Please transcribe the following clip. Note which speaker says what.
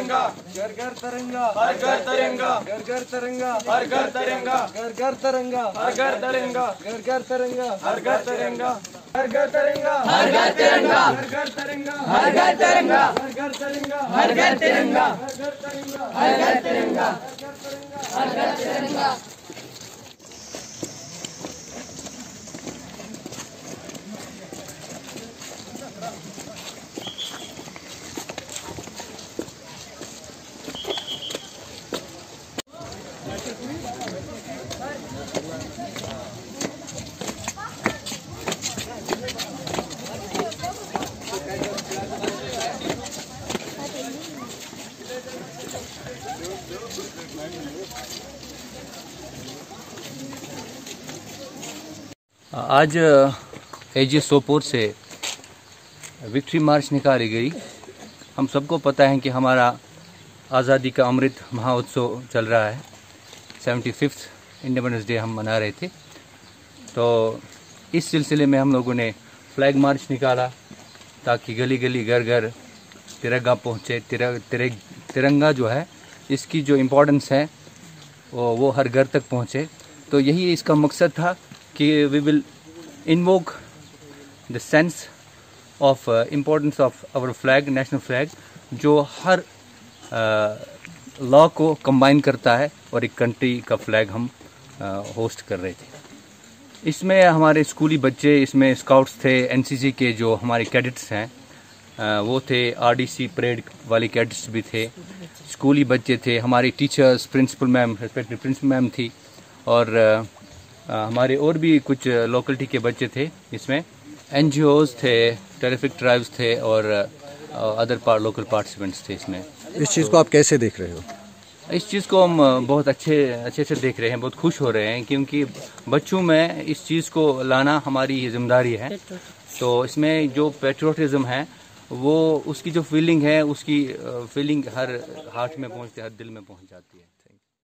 Speaker 1: तिरंगा,
Speaker 2: घर घर तिरंगा,
Speaker 1: हर घर तिरंगा,
Speaker 2: घर घर तिरंगा,
Speaker 1: हर घर तिरंगा,
Speaker 2: घर घर तिरंगा,
Speaker 1: हर घर तिरंगा,
Speaker 2: घर घर तिरंगा,
Speaker 1: हर घर तिरंगा,
Speaker 2: हर घर तिरंगा,
Speaker 1: हर घर तिरंगा,
Speaker 2: घर घर तिरंगा,
Speaker 1: हर घर तिरंगा,
Speaker 2: घर घर तिरंगा,
Speaker 1: हर घर तिरंगा,
Speaker 2: घर घर तिरंगा,
Speaker 1: हर घर तिरंगा,
Speaker 2: हर घर तिरंगा।
Speaker 3: आज एजी सोपोर से विक्ट्री मार्च निकाली गई। हम सबको पता है कि हमारा आज़ादी का अमृत महोत्सव चल रहा है। 75th इंडिपेंडेंस डे हम मना रहे थे, तो इस सिलसिले में हम लोगों ने फ्लैग मार्च निकाला ताकि गली गली घर घर तिरंगा पहुँचे। तिरंगा जो है, इसकी जो इम्पोर्टेंस है वो हर घर तक पहुँचे। तो यही इसका मकसद था कि we will invoke the sense of importance of our flag, national flag, जो हर लॉ को कंबाइन करता है और एक कंट्री का फ्लैग हम होस्ट कर रहे थे। इसमें हमारे स्कूली बच्चे, इसमें स्काउट्स थे, एनसीसी के जो हमारे कैडेट्स हैं वो थे, आरडीसी परेड वाले कैडेट्स भी थे, स्कूली बच्चे थे, हमारे teachers, principal ma'am, respective principal ma'am थी, और हमारे और भी कुछ लोकलिटी के बच्चे थे। इसमें एनजीओज थे, टेरिफिक ट्राइब्स थे, और अदर लोकल पार्टिसिपेंट्स थे इसमें।
Speaker 4: इस चीज़ को आप कैसे देख रहे हो?
Speaker 3: इस चीज़ को हम बहुत अच्छे से देख रहे हैं, बहुत खुश हो रहे हैं, क्योंकि बच्चों में इस चीज़ को लाना हमारी जिम्मेदारी है। तो इसमें जो पेट्रियोटिज्म है, वो उसकी जो फीलिंग है, उसकी फीलिंग हर हार्ट में पहुँचती है, हर दिल में पहुँच जाती है।